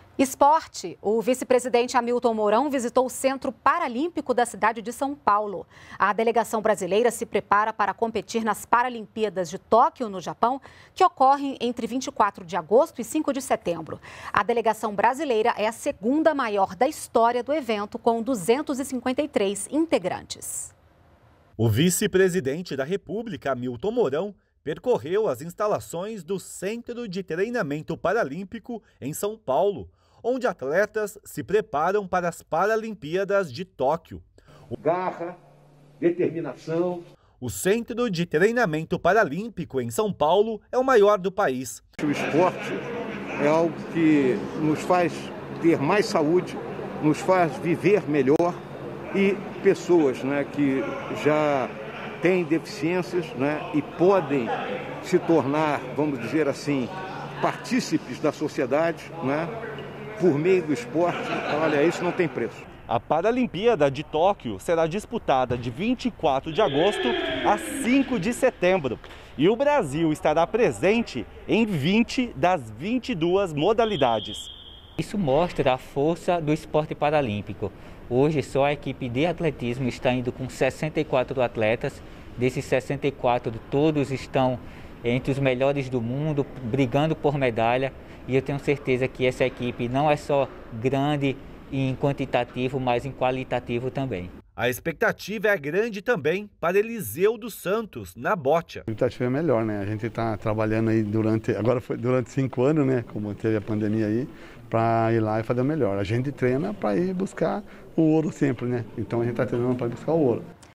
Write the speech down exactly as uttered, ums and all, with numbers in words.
Esporte. O vice-presidente Hamilton Mourão visitou o Centro Paralímpico da cidade de São Paulo. A delegação brasileira se prepara para competir nas Paralimpíadas de Tóquio, no Japão, que ocorrem entre vinte e quatro de agosto e cinco de setembro. A delegação brasileira é a segunda maior da história do evento, com duzentos e cinquenta e três integrantes. O vice-presidente da República, Hamilton Mourão, percorreu as instalações do Centro de Treinamento Paralímpico em São Paulo, onde atletas se preparam para as Paralimpíadas de Tóquio. Garra, determinação. O Centro de Treinamento Paralímpico em São Paulo é o maior do país. O esporte é algo que nos faz ter mais saúde, nos faz viver melhor, e pessoas, né, que já têm deficiências, né, e podem se tornar, vamos dizer assim, partícipes da sociedade, né, por meio do esporte. Olha, isso não tem preço. A Paralimpíada de Tóquio será disputada de vinte e quatro de agosto a cinco de setembro. E o Brasil estará presente em vinte das vinte e duas modalidades. Isso mostra a força do esporte paralímpico. Hoje só a equipe de atletismo está indo com sessenta e quatro atletas. Desses sessenta e quatro, todos estão entre os melhores do mundo, brigando por medalha. E eu tenho certeza que essa equipe não é só grande em quantitativo, mas em qualitativo também. A expectativa é grande também para Eliseu dos Santos, na bote. A expectativa é melhor, né? A gente está trabalhando aí durante, agora foi durante cinco anos, né? Como teve a pandemia aí, para ir lá e fazer o melhor. A gente treina para ir buscar o ouro sempre, né? Então a gente está treinando para buscar o ouro.